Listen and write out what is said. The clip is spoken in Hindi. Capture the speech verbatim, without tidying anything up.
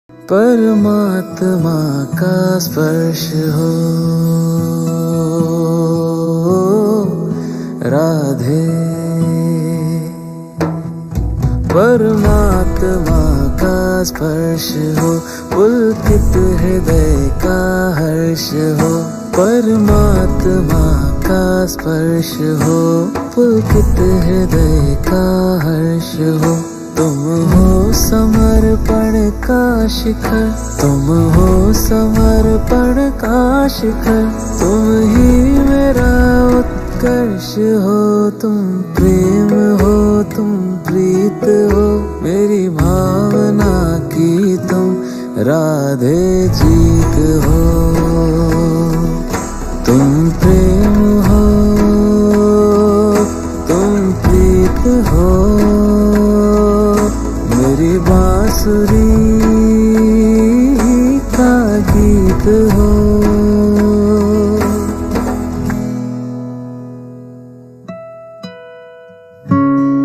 परमात्मा का स्पर्श हो राधे, परमात्मा का स्पर्श हो, पुलकित हृदय का हर्ष हो। परमात्मा का स्पर्श हो, पुलकित हृदय का हर्ष हो। तुम हो समर्पण का शिखर, तुम हो समर्पण का शिखर, तुम ही मेरा उत्कर्ष हो। तुम प्रेम हो, तुम प्रीत हो, मेरी भावना की तुम राधे जीत हो। तुम प्रेम हो, तुम प्रीत हो, मेरी बांसुरी का गीत हो।